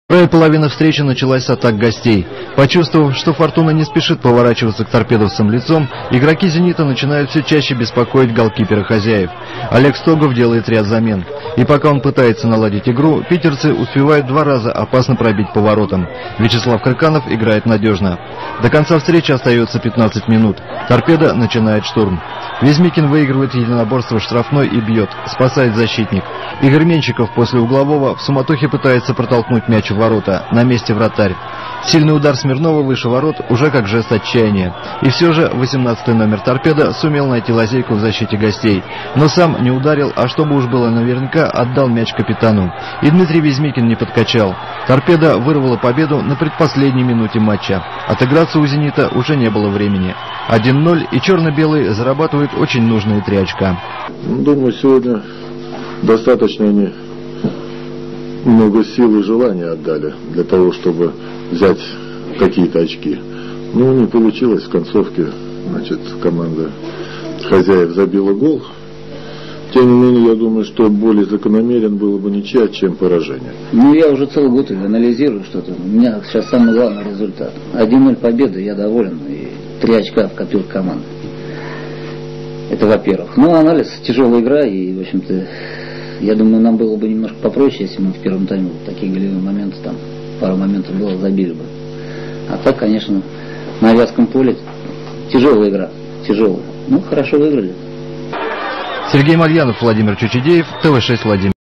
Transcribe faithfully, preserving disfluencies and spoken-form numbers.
Вторая половина встречи началась с атак гостей. Почувствовав, что «Фортуна» не спешит поворачиваться к торпедовцам лицом, игроки «Зенита» начинают все чаще беспокоить голкипера хозяев. Олег Стогов делает ряд замен. И пока он пытается наладить игру, питерцы успевают два раза опасно пробить по воротам. Вячеслав Крыканов играет надежно. До конца встречи остается пятнадцать минут. «Торпеда» начинает штурм. Везмикин выигрывает единоборство в штрафной и бьет. Спасает защитник. Игорь Менщиков после углового в суматохе пытается протолкнуть мяч в ворота. На месте вратарь. Сильный удар Смирнова выше ворот уже как жест отчаяния. И все же восемнадцатый номер «Торпеда» сумел найти лазейку в защите гостей. Но сам не ударил, а чтобы уж было наверняка, отдал мяч капитану. И Дмитрий Везмикин не подкачал. «Торпеда» вырвала победу на предпоследней минуте матча. Отыграться у «Зенита» уже не было времени. один ноль, и черно-белые зарабатывают очень нужные три очка. Думаю, сегодня достаточно они много сил и желания отдали для того, чтобы взять какие-то очки. Ну, не получилось в концовке. Значит, команда хозяев забила гол. Тем не менее, я думаю, что более закономерен было бы ничья, чем поражение. Ну, я уже целый год анализирую что-то. У меня сейчас самый главный результат. один ноль победа, я доволен. И три очка в копилку команды. Это во-первых. Ну, анализ, тяжелая игра, и, в общем-то, я думаю, нам было бы немножко попроще, если мы в первом тайме такие голевые моменты, там, пару моментов было, забили бы. А так, конечно, на Вятском поле тяжелая игра, тяжелая. Ну, хорошо выиграли. Сергей Мальянов, Владимир Чучедеев, тэ вэ шесть Владимир.